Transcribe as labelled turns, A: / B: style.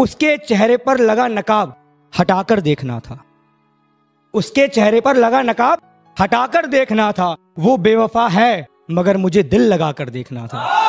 A: उसके चेहरे पर लगा नकाब हटाकर देखना था। उसके चेहरे पर लगा नकाब हटाकर देखना था। वो बेवफा है मगर मुझे दिल लगाकर देखना था।